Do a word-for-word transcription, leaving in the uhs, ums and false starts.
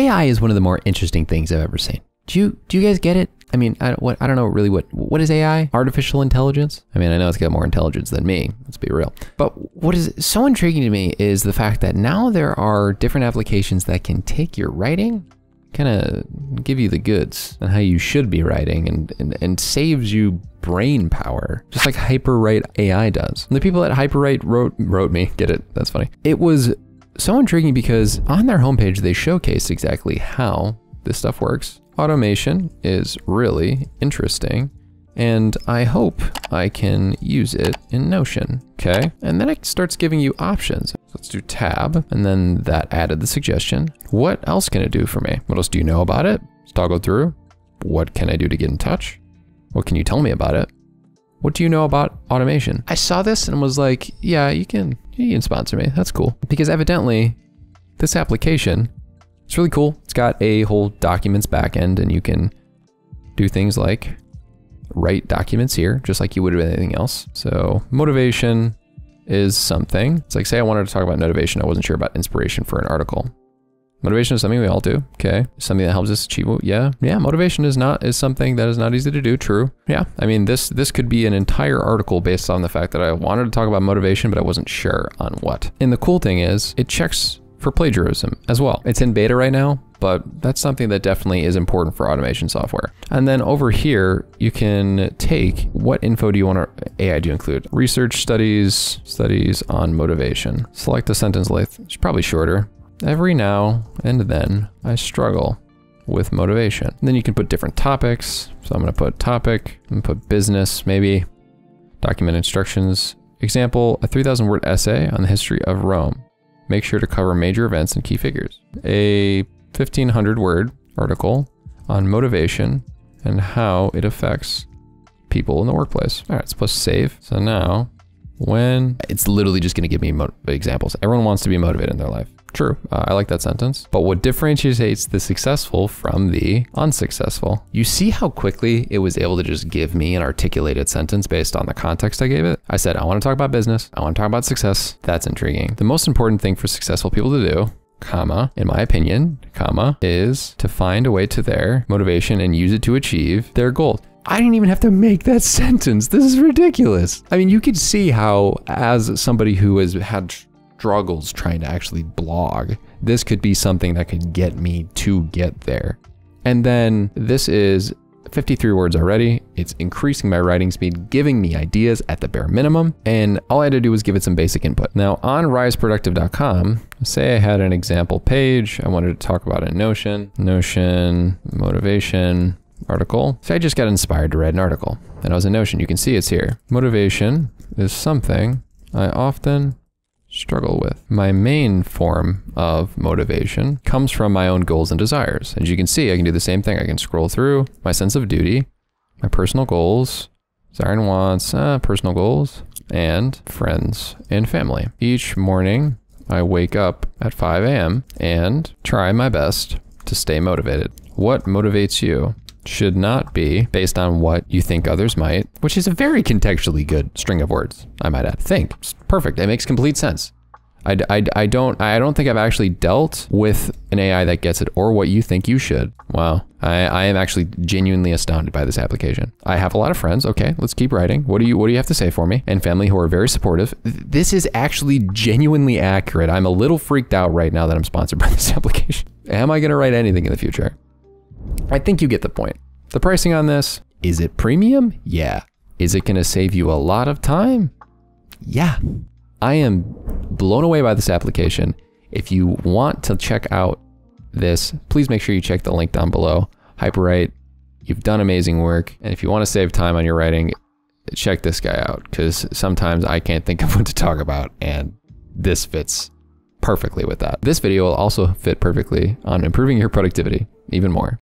A I is one of the more interesting things I've ever seen. Do you, do you guys get it? I mean, I don't, what, I don't know really what, what is A I? Artificial intelligence? I mean, I know it's got more intelligence than me, let's be real. But what is so intriguing to me is the fact that now there are different applications that can take your writing, kind of give you the goods on how you should be writing and, and, and saves you brain power, just like Hyperwrite dot A I does. And the people at Hyperwrite wrote, wrote me, get it? That's funny. It was so intriguing because on their homepage, they showcased exactly how this stuff works. Automation is really interesting, and I hope I can use it in Notion, okay? And then it starts giving you options. So let's do tab, and then that added the suggestion. What else can it do for me? What else do you know about it? Let's toggle through. What can I do to get in touch? What can you tell me about it? What do you know about automation? I saw this and was like, yeah, you can, you can sponsor me. That's cool. Because evidently, this application, it's really cool. It's got a whole documents backend, and you can do things like write documents here, just like you would with anything else. So motivation is something. It's like, say I wanted to talk about motivation. I wasn't sure about inspiration for an article. Motivation is something we all do. Okay. Something that helps us achieve. Yeah. Yeah. Motivation is not, is something that is not easy to do. True. Yeah. I mean, this, this could be an entire article based on the fact that I wanted to talk about motivation, but I wasn't sure on what. And the cool thing is it checks for plagiarism as well. It's in beta right now, but that's something that definitely is important for automation software. And then over here, you can take what info do you want A I to include? Research studies, studies on motivation. Select the sentence length. It's probably shorter. Every now and then I struggle with motivation. And then you can put different topics. So I'm gonna put topic, and put business, maybe document instructions. Example, a three thousand word essay on the history of Rome. Make sure to cover major events and key figures. A fifteen hundred word article on motivation and how it affects people in the workplace. All right, let's push save. So now, when it's literally just gonna give me examples. Everyone wants to be motivated in their life. True, uh, I like that sentence. But what differentiates the successful from the unsuccessful? You see how quickly it was able to just give me an articulated sentence based on the context I gave it? I said, I wanna talk about business. I wanna talk about success. That's intriguing. The most important thing for successful people to do, comma, in my opinion, comma, is to find a way to their motivation and use it to achieve their goal. I didn't even have to make that sentence. This is ridiculous. I mean, you could see how, as somebody who has had struggles trying to actually blog, this could be something that could get me to get there. And then this is fifty-three words already. It's increasing my writing speed, giving me ideas at the bare minimum. And all I had to do was give it some basic input. Now on rise productive dot com, say I had an example page I wanted to talk about in Notion, Notion, motivation, article. So I just got inspired to write an article and I was in Notion. You can see it's here. Motivation is something I often struggle with. My main form of motivation comes from my own goals and desires. As you can see, I can do the same thing. I can scroll through my sense of duty, my personal goals, desire and wants, uh, personal goals, and friends and family. Each morning, I wake up at five A M and try my best to stay motivated. What motivates you should not be based on what you think others might, which is a very contextually good string of words, I might add. Think, it's perfect, it makes complete sense. I, I, I don't I don't think I've actually dealt with an A I that gets it, or what you think you should. Wow, I, I am actually genuinely astounded by this application. I have a lot of friends, okay, let's keep writing. What do you what do you have to say for me? And family who are very supportive. This is actually genuinely accurate. I'm a little freaked out right now that I'm sponsored by this application. Am I gonna write anything in the future? I think you get the point. The pricing on this, is it premium? Yeah. Is it gonna save you a lot of time? Yeah. I am blown away by this application. If you want to check out this, please make sure you check the link down below. Hyperwrite, you've done amazing work. And if you wanna save time on your writing, check this guy out, because sometimes I can't think of what to talk about, and this fits perfectly with that. This video will also fit perfectly on improving your productivity even more.